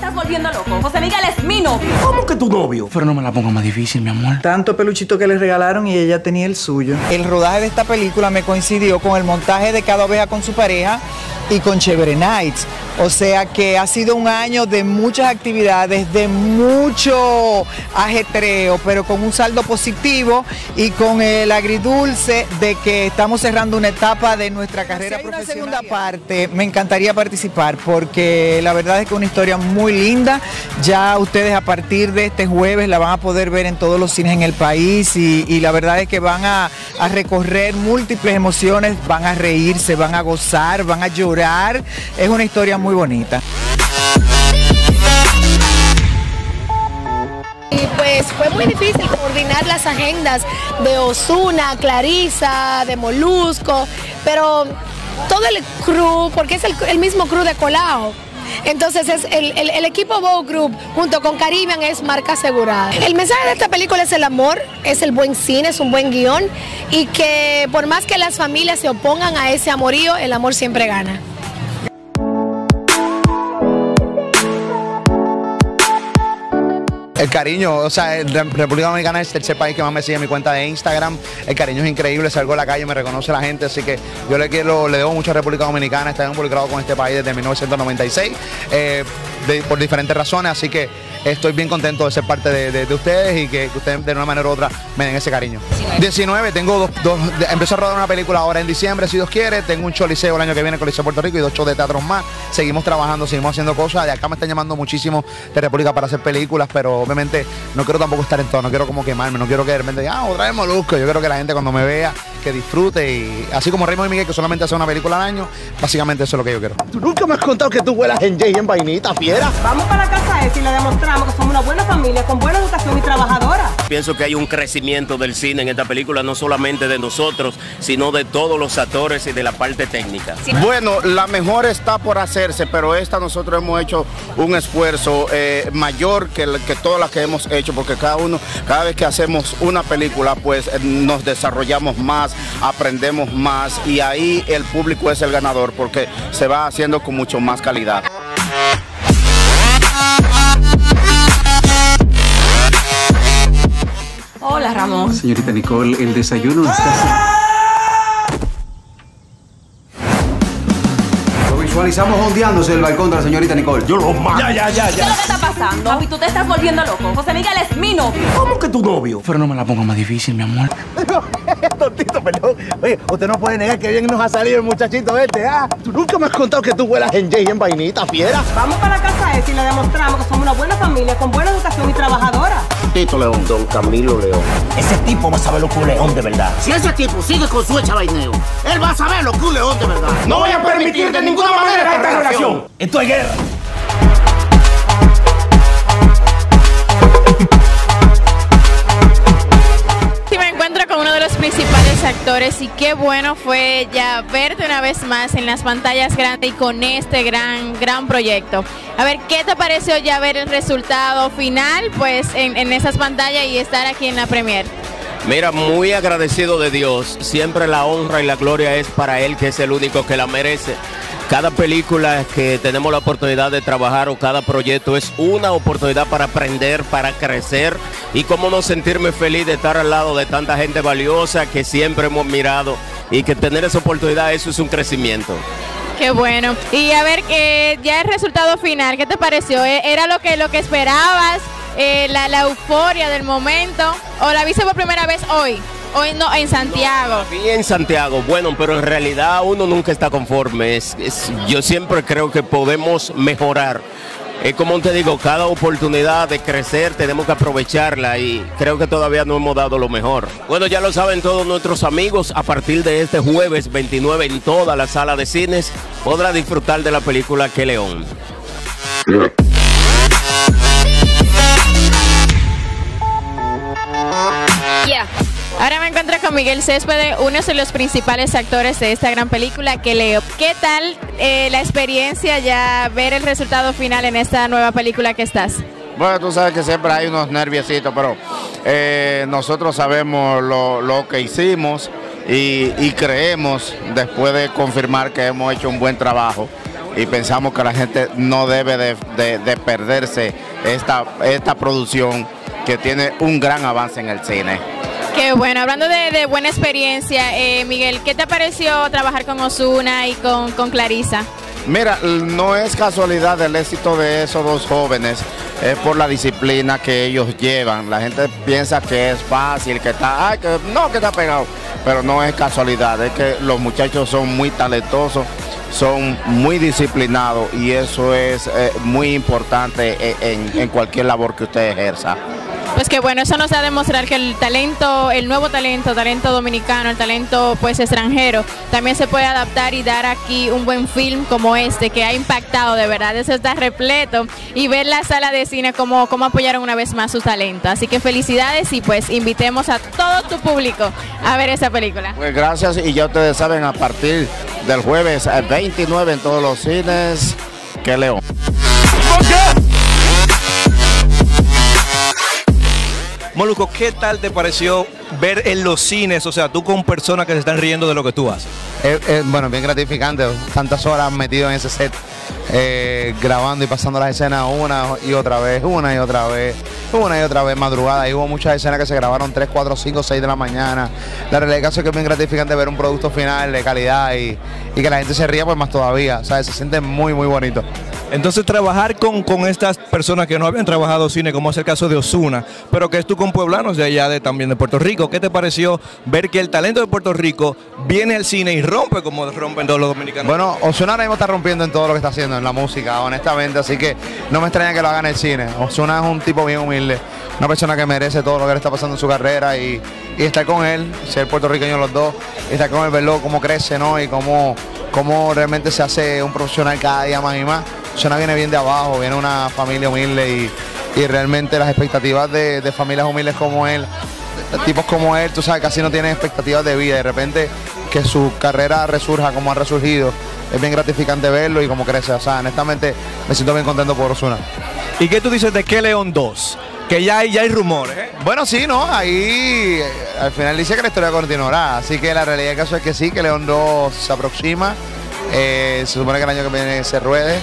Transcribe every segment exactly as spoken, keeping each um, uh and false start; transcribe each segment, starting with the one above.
estás volviendo loco. José Miguel es mi novio. ¿Cómo que tu novio? Pero no me la ponga más difícil, mi amor. Tanto peluchito que le regalaron y ella tenía el suyo. El rodaje de esta película me coincidió con el montaje de Cada Oveja con su pareja y con Chévere Nights. O sea que ha sido un año de muchas actividades, de mucho ajetreo, pero con un saldo positivo y con el agridulce de que estamos cerrando una etapa de nuestra carrera profesional. Si hay una segunda parte, me encantaría participar porque la verdad es que es una historia muy linda. Ya ustedes a partir de este jueves la van a poder ver en todos los cines en el país y, y la verdad es que van a, a recorrer múltiples emociones, van a reírse, van a gozar, van a llorar. Es una historia muy muy bonita. Y pues fue muy difícil coordinar las agendas de Ozuna, Clarisa, de Molusco, pero todo el crew, porque es el, el mismo crew de Colao. Entonces es el, el, el equipo Bow Group junto con Caribbean es marca asegurada. El mensaje de esta película es el amor, es el buen cine, es un buen guión y que por más que las familias se opongan a ese amorío, el amor siempre gana. El cariño, o sea, República Dominicana es el tercer país que más me sigue en mi cuenta de Instagram. El cariño es increíble, salgo a la calle, me reconoce la gente, así que yo le quiero, le debo mucho a República Dominicana, estoy involucrado con este país desde mil novecientos noventa y seis, eh, de, por diferentes razones, así que estoy bien contento de ser parte de, de, de ustedes y que, que ustedes de una manera u otra me den ese cariño. diecinueve, tengo dos, dos, empiezo a rodar una película ahora en diciembre, si Dios quiere, tengo un choliseo el año que viene con Coliseo Puerto Rico y dos shows de teatros más, seguimos trabajando, seguimos haciendo cosas, de acá me están llamando muchísimo de República para hacer películas, pero obviamente no quiero tampoco estar en todo, no quiero como quemarme, no quiero que de repente diga, ah, otra vez Molusco. Yo quiero que la gente cuando me vea, que disfrute y así como Raymond y Miguel, que solamente hace una película al año, básicamente eso es lo que yo quiero. Tú nunca me has contado que tú vuelas en Jay en vainita, fiera. Vamos para la casa esa y le demostramos que somos una buena familia, con buena educación y trabajadora. Pienso que hay un crecimiento del cine en esta película, no solamente de nosotros, sino de todos los actores y de la parte técnica. Sí. Bueno, la mejor está por hacerse, pero esta nosotros hemos hecho un esfuerzo eh, mayor que, que todas las que hemos hecho, porque cada uno, cada vez que hacemos una película, pues eh, nos desarrollamos más, aprendemos más y ahí el público es el ganador porque se va haciendo con mucho más calidad. Hola, Ramón. Señorita Nicole, el desayuno está... Lo visualizamos ondeándose el balcón de la señorita Nicole. Yo lo mato. Ya, ya, ya, ya. ¿Qué es lo que está pasando? Papi, tú te estás volviendo loco. José Miguel es mi novio. ¿Cómo que tu novio? Pero no me la ponga más difícil, mi amor. Tontito, perdón. Oye, usted no puede negar que bien nos ha salido el muchachito este, ¿ah? Tú nunca me has contado que tú vuelas en Jay en vainita, fiera. Vamos para la casa esa y le demostramos que somos una buena familia, con buena educación y trabajadora. Tito León. Don Camilo León. Ese tipo va a saber lo que es un león de verdad. Si ese tipo sigue con su echabaineo, él va a saber lo que es un león de verdad. No voy a permitir de ninguna manera esta relación. Esto es guerra. Con uno de los principales actores y qué bueno fue ya verte una vez más en las pantallas grandes y con este gran gran proyecto. A ver, ¿qué te pareció ya ver el resultado final pues en, en esas pantallas y estar aquí en la premier? Mira, muy agradecido de Dios, siempre la honra y la gloria es para Él, que es el único que la merece. Cada película que tenemos la oportunidad de trabajar o cada proyecto es una oportunidad para aprender, para crecer y cómo no sentirme feliz de estar al lado de tanta gente valiosa que siempre hemos mirado y que tener esa oportunidad, eso es un crecimiento. Qué bueno. Y a ver, eh, ya el resultado final, ¿qué te pareció? ¿Era lo que, lo que esperabas? Eh, la, la euforia del momento, ¿o la viste por primera vez hoy? Hoy no, en Santiago. No, vi en Santiago, bueno, pero en realidad uno nunca está conforme. Es, es, yo siempre creo que podemos mejorar. Es como te digo, cada oportunidad de crecer tenemos que aprovecharla y creo que todavía no hemos dado lo mejor. Bueno, ya lo saben todos nuestros amigos, a partir de este jueves veintinueve en toda la sala de cines podrá disfrutar de la película Que León. Yeah. Ahora me encuentro con Miguel Céspedes, uno de los principales actores de esta gran película, Que Leo. ¿Qué tal eh, la experiencia ya ver el resultado final en esta nueva película que estás? Bueno, tú sabes que siempre hay unos nerviositos, pero eh, nosotros sabemos lo, lo que hicimos y, y creemos, después de confirmar que hemos hecho un buen trabajo, y pensamos que la gente no debe de, de, de perderse esta, esta producción que tiene un gran avance en el cine. Qué bueno, hablando de, de buena experiencia, eh, Miguel, ¿qué te pareció trabajar con Ozuna y con, con Clarisa? Mira, no es casualidad el éxito de esos dos jóvenes, es por la disciplina que ellos llevan. La gente piensa que es fácil, que está, ay, que no, que está pegado, pero no es casualidad, es que los muchachos son muy talentosos, son muy disciplinados y eso es eh, muy importante en, en cualquier labor que usted ejerza. Pues que bueno, eso nos da a demostrar que el talento, el nuevo talento, talento dominicano, el talento pues extranjero, también se puede adaptar y dar aquí un buen film como este, que ha impactado de verdad, eso está repleto, y ver la sala de cine como, como apoyaron una vez más su talento. Así que felicidades y pues invitemos a todo tu público a ver esa película. Pues gracias, y ya ustedes saben, a partir del jueves veintinueve en todos los cines, que León. Molusco, ¿qué tal te pareció ver en los cines, o sea, tú con personas que se están riendo de lo que tú haces? Eh, eh, bueno, bien gratificante, tantas horas metido en ese set, eh, grabando y pasando las escenas una y otra vez, una y otra vez, una y otra vez, madrugada. Y hubo muchas escenas que se grabaron tres, cuatro, cinco, seis de la mañana. La realidad del caso es que es bien gratificante ver un producto final de calidad y, y que la gente se ría, pues más todavía, ¿sabes? Se siente muy, muy bonito. Entonces trabajar con, con estas personas que no habían trabajado cine, como es el caso de Ozuna, pero que es tú con pueblanos de allá de, también de Puerto Rico, ¿qué te pareció ver que el talento de Puerto Rico viene al cine y rompe como rompen todos los dominicanos? Bueno, Ozuna ahora mismo está rompiendo en todo lo que está haciendo, en la música, honestamente, así que no me extraña que lo haga en el cine. Ozuna es un tipo bien humilde, una persona que merece todo lo que le está pasando en su carrera y, y estar con él, ser puertorriqueño los dos, y estar con él, verlo cómo crece, ¿no? Y cómo, cómo realmente se hace un profesional cada día más y más. Ozuna viene bien de abajo, viene una familia humilde y, y realmente las expectativas de, de familias humildes como él, de tipos como él, tú sabes, casi no tienen expectativas de vida. De repente que su carrera resurja como ha resurgido, es bien gratificante verlo y cómo crece. O sea, honestamente me siento bien contento por Ozuna. ¿Y qué tú dices de Que León dos? Que ya hay, ya hay rumores, ¿eh? Bueno, sí, ¿no? Ahí al final dice que la historia continuará, así que la realidad del caso es que sí, que León dos se aproxima, eh, se supone que el año que viene se ruede.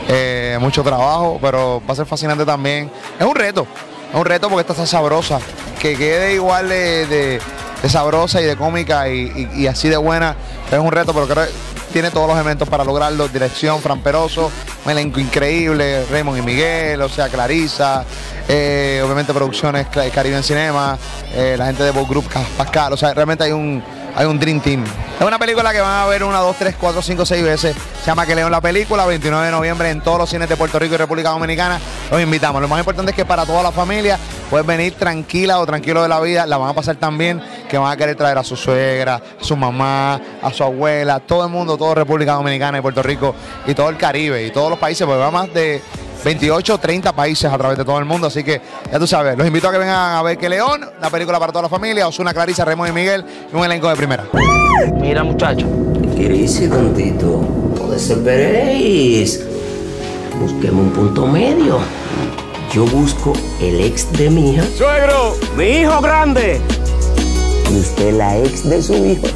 Eh, mucho trabajo, pero va a ser fascinante también. Es un reto, es un reto porque esta está sabrosa, que quede igual de, de, de sabrosa y de cómica y, y, y así de buena. Es un reto, pero creo que tiene todos los elementos para lograrlo. Dirección, Fran Peroso, un elenco increíble, Raymond y Miguel, o sea, Clarisa, eh, obviamente producciones Caribe en Cinema, eh, la gente de Bob Group, Pascal, o sea, realmente hay un Hay un Dream Team. Es una película que van a ver una, dos, tres, cuatro, cinco, seis veces. Se llama Que León la película, veintinueve de noviembre en todos los cines de Puerto Rico y República Dominicana. Los invitamos. Lo más importante es que para toda la familia puedes venir tranquila o tranquilo de la vida. La van a pasar tan bien que van a querer traer a su suegra, a su mamá, a su abuela, todo el mundo, toda República Dominicana y Puerto Rico y todo el Caribe y todos los países, porque va más de veintiocho, treinta países a través de todo el mundo, así que ya tú sabes, los invito a que vengan a ver Que León, la película para toda la familia, Ozuna, Clarisa, Raymond y Miguel y un elenco de primera. Mira, muchacho, queréis tantito, no desesperéis, busquemos un punto medio. Yo busco el ex de mi hija. ¡Suegro! ¡Mi hijo grande! Y usted la ex de su hijo.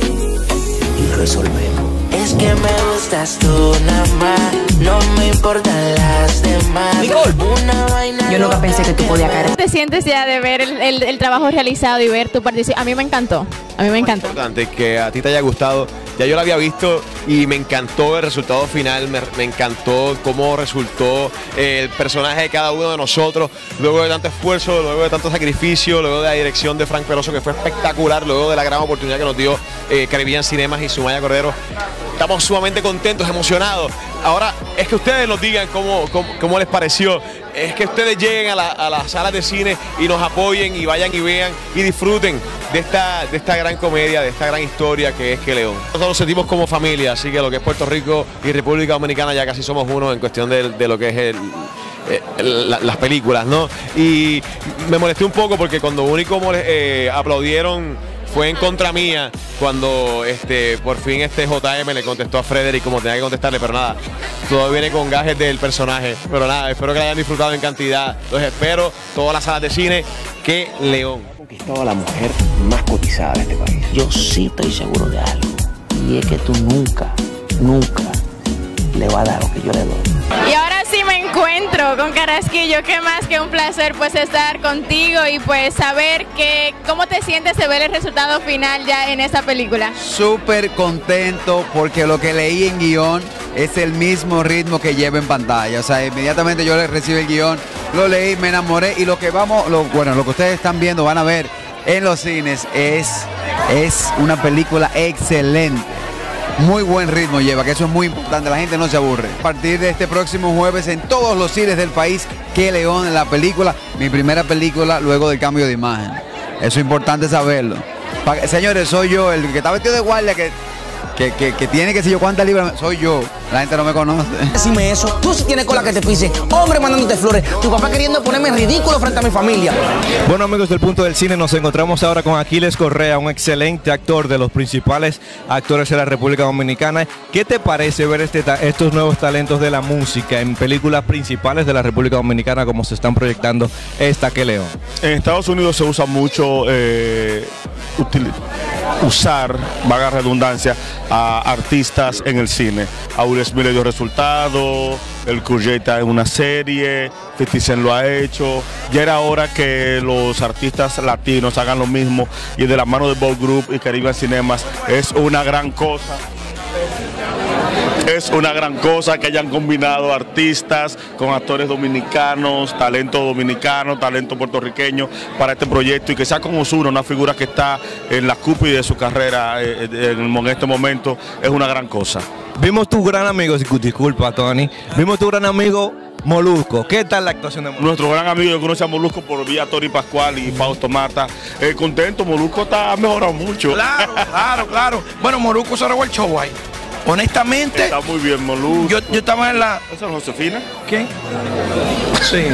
Y resolvemos. Es que me gustas tú nada más, no me importan las demás. Nicole, una vaina yo nunca pensé que tú podías caer. ¿Cómo te sientes ya de ver el, el, el trabajo realizado y ver tu participación? A mí me encantó, a mí me encantó. Es importante que a ti te haya gustado. Ya yo la había visto y me encantó el resultado final, me, me encantó cómo resultó el personaje de cada uno de nosotros, luego de tanto esfuerzo, luego de tanto sacrificio, luego de la dirección de Frank Peroso, que fue espectacular, luego de la gran oportunidad que nos dio eh, Caribbean Cinemas y Sumaya Cordero. Estamos sumamente contentos, emocionados. Ahora es que ustedes nos digan cómo, cómo, cómo les pareció. Es que ustedes lleguen a, la, a las salas de cine y nos apoyen y vayan y vean y disfruten de esta, de esta gran comedia, de esta gran historia que es Que León. Nosotros nos sentimos como familia, así que lo que es Puerto Rico y República Dominicana ya casi somos uno en cuestión de, de lo que es el, el, la, las películas, ¿no? Y me molesté un poco porque cuando único eh, aplaudieron fue en contra mía cuando este, por fin este J M le contestó a Frederick como tenía que contestarle, pero nada, todo viene con gajes del personaje. Pero nada, espero que la hayan disfrutado en cantidad. Los espero, todas las salas de cine, Que León. Ha conquistado a la mujer más cotizada de este país. Yo sí estoy seguro de algo, y es que tú nunca, nunca le va a dar lo que yo le doy. Y ahora sí me encuentro con Carrasquillo, qué más que un placer pues estar contigo y pues saber que cómo te sientes de ver el resultado final ya en esta película. Súper contento porque lo que leí en guión es el mismo ritmo que lleva en pantalla. O sea, inmediatamente yo le recibí el guión, lo leí, me enamoré y lo que vamos, lo, bueno, lo que ustedes están viendo, van a ver en los cines es, es una película excelente. Muy buen ritmo lleva, que eso es muy importante, la gente no se aburre. A partir de este próximo jueves en todos los cines del país, Que León en la película, mi primera película luego del cambio de imagen. Eso es importante saberlo. Pa señores, soy yo, el que está vestido de guardia, que, que, que, que tiene que sé yo cuántas libras, soy yo. La gente no me conoce. Decime eso, tú sí tienes cola que te pise, hombre mandándote flores, tu papá queriendo ponerme ridículo frente a mi familia. Bueno, amigos del Punto del Cine, nos encontramos ahora con Aquiles Correa, un excelente actor, de los principales actores de la República Dominicana. ¿Qué te parece ver este estos nuevos talentos de la música en películas principales de la República Dominicana como se están proyectando esta Que León? En Estados Unidos se usa mucho eh, usar, vaga redundancia, a artistas en el cine. A Will Smith le dio resultado, el Cuyeta en una serie, fifty Cent lo ha hecho. Ya era hora que los artistas latinos hagan lo mismo y de la mano de Bold Group y Caribbean Cinemas es una gran cosa. Es una gran cosa que hayan combinado artistas con actores dominicanos, talento dominicano, talento puertorriqueño para este proyecto y que sea como Ozuna, una figura que está en la cúspide de su carrera eh, en este momento, es una gran cosa. Vimos tu gran amigo, disculpa Tony, vimos tu gran amigo Molusco. ¿Qué tal la actuación de Molusco? Nuestro gran amigo, yo conocí a Molusco por vía Tony Pascual y Fausto Mata. Eh, contento, Molusco está, ha mejorado mucho. Claro, claro, claro. Bueno, Molusco se robó el show ahí. Honestamente. Está muy bien, Molusco. Yo, yo estaba en la. ¿Esa es Josefina? ¿Qué? Sí.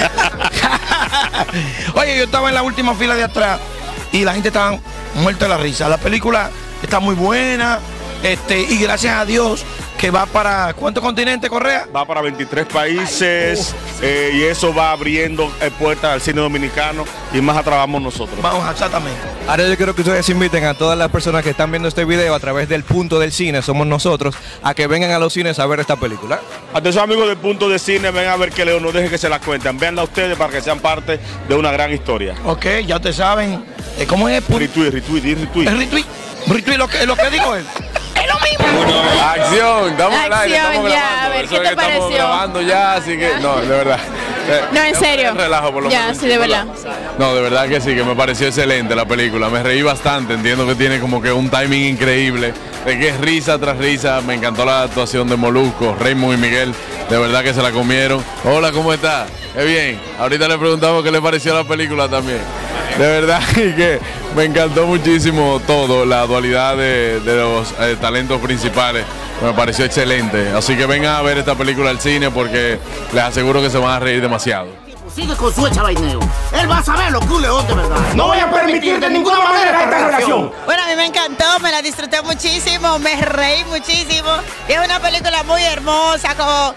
Oye, yo estaba en la última fila de atrás y la gente estaba muerta de la risa. La película está muy buena. Este, y gracias a Dios que va para, ¿cuántos continentes, Correa? Va para veintitrés países. Ay, eh, y eso va abriendo eh, puertas al cine dominicano y más atrás vamos nosotros. Vamos, exactamente. Ahora yo quiero que ustedes inviten a todas las personas que están viendo este video a través del Punto del Cine, somos nosotros, a que vengan a los cines a ver esta película. Atención amigos del Punto de Cine, ven a ver Que León, no dejen que se la cuenten, véanla ustedes para que sean parte de una gran historia. Ok, ya ustedes saben, ¿cómo es? Retweet, retweet, retweet. Es retweet, retweet lo que, lo que digo él. Es lo mismo. Acción, estamos al aire, estamos ya, grabando. a ver, ¿qué te que pareció? Estamos grabando ya, así que, no, de verdad. No, en serio. Relajo por lo ya, menos. sí, de verdad. No, de verdad que sí, que me pareció excelente la película. Me reí bastante, entiendo que tiene como que un timing increíble. De que es risa tras risa. Me encantó la actuación de Molusco, Raymond y Miguel. De verdad que se la comieron. Hola, ¿cómo está? Qué bien. Ahorita le preguntamos qué le pareció la película también. De verdad que me encantó muchísimo todo, la dualidad de, de los eh, talentos principales. Me pareció excelente. Así que vengan a ver esta película al cine porque les aseguro que se van a reír demasiado. Sigue con su hecha vaineo. Él va a saber lo que un león de verdad. No voy a permitir de ninguna manera esta relación. Bueno, a mí me encantó, me la disfruté muchísimo, me reí muchísimo. Es una película muy hermosa, con,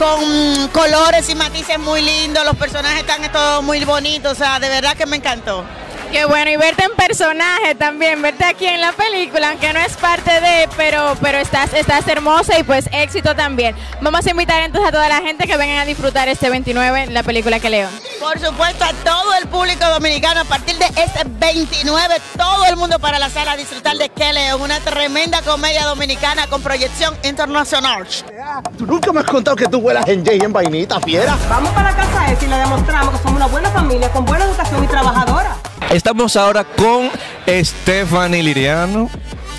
con colores y matices muy lindos. Los personajes están todos muy bonitos, o sea, de verdad que me encantó. Qué bueno, y verte en personaje también, verte aquí en la película, aunque no es parte de, pero, pero estás, estás hermosa y pues éxito también. Vamos a invitar entonces a toda la gente que vengan a disfrutar este veintinueve la película Que León. Por supuesto, a todo el público dominicano, a partir de este veintinueve, todo el mundo para la sala a disfrutar de Que León, una tremenda comedia dominicana con proyección internacional. Tú nunca me has contado que tú huelas en Jay en vainita, fiera. Vamos para casa esa y le demostramos que somos una buena familia, con buena educación y trabajadora. Estamos ahora con Stephanie Liriano,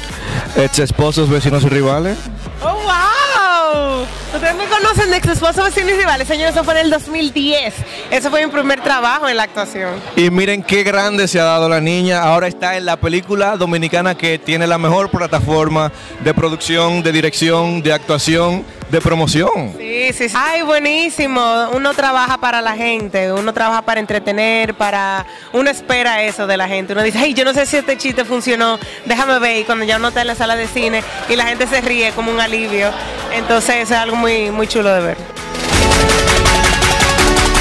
ex esposos, vecinos y rivales. ¡Oh, wow! Ustedes me conocen de Ex Esposos, Vecinos y Rivales, señores, eso fue en el dos mil diez. Eso fue mi primer trabajo en la actuación. Y miren qué grande se ha dado la niña. Ahora está en la película dominicana que tiene la mejor plataforma de producción, de dirección, de actuación, de promoción. Sí, sí, sí. Ay, buenísimo. Uno trabaja para la gente, uno trabaja para entretener, para... Uno espera eso de la gente. Uno dice, ay, yo no sé si este chiste funcionó, déjame ver. Y cuando ya uno está en la sala de cine y la gente se ríe, como un alivio. Entonces eso es algo muy, muy chulo de ver.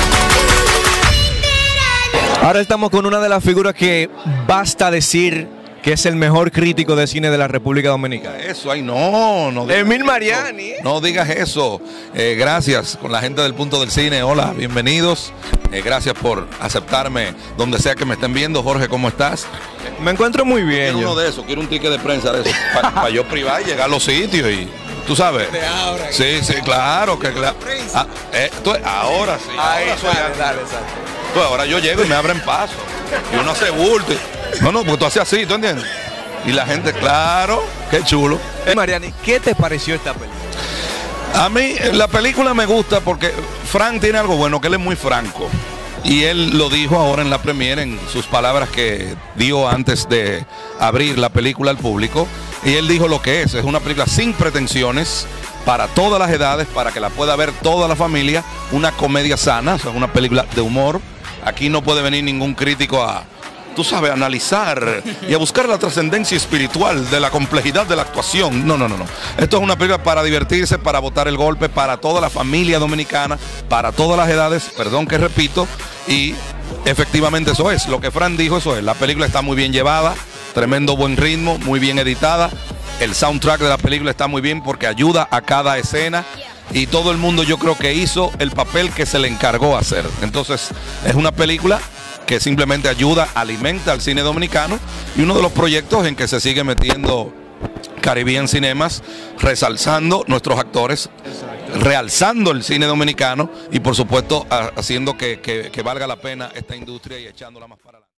Ahora estamos con una de las figuras que basta decir que es el mejor crítico de cine de la República Dominicana. Eso, ay no, no digas Emil Mariani. No, no digas eso. Eh, gracias con la gente del Punto del Cine. Hola, bienvenidos. Eh, gracias por aceptarme donde sea que me estén viendo. Jorge, ¿cómo estás? Me encuentro muy bien. Quiero yo. uno de esos, quiero un ticket de prensa de eso. Para pa yo privar y llegar a los sitios y... ¿Tú sabes? De ahora. Sí, sí, claro, que claro. Ah, eh, tú- ahora sí. Ahí, ahora soy dale, algo. dale, exacto. Tú, ahora yo llego y me abren paso. Y uno hace bulto. No, no, porque tú haces así, ¿tú entiendes? Y la gente, claro, qué chulo. Eh, Mariani, ¿qué te pareció esta película? A mí eh, la película me gusta porque Frank tiene algo bueno, que él es muy franco. Y él lo dijo ahora en la premiere, en sus palabras que dio antes de abrir la película al público. Y él dijo lo que es, es una película sin pretensiones, para todas las edades, para que la pueda ver toda la familia, una comedia sana, o sea, una película de humor. Aquí no puede venir ningún crítico a, tú sabes, a analizar y a buscar la trascendencia espiritual de la complejidad de la actuación. No, no, no, no. Esto es una película para divertirse, para botar el golpe, para toda la familia dominicana, para todas las edades, perdón que repito, y efectivamente eso es, lo que Fran dijo, eso es. La película está muy bien llevada, tremendo buen ritmo, muy bien editada. El soundtrack de la película está muy bien porque ayuda a cada escena y todo el mundo yo creo que hizo el papel que se le encargó hacer. Entonces es una película que simplemente ayuda, alimenta al cine dominicano y uno de los proyectos en que se sigue metiendo Caribbean Cinemas, resalzando nuestros actores, realzando el cine dominicano y por supuesto haciendo que, que, que valga la pena esta industria y echándola más para adelante.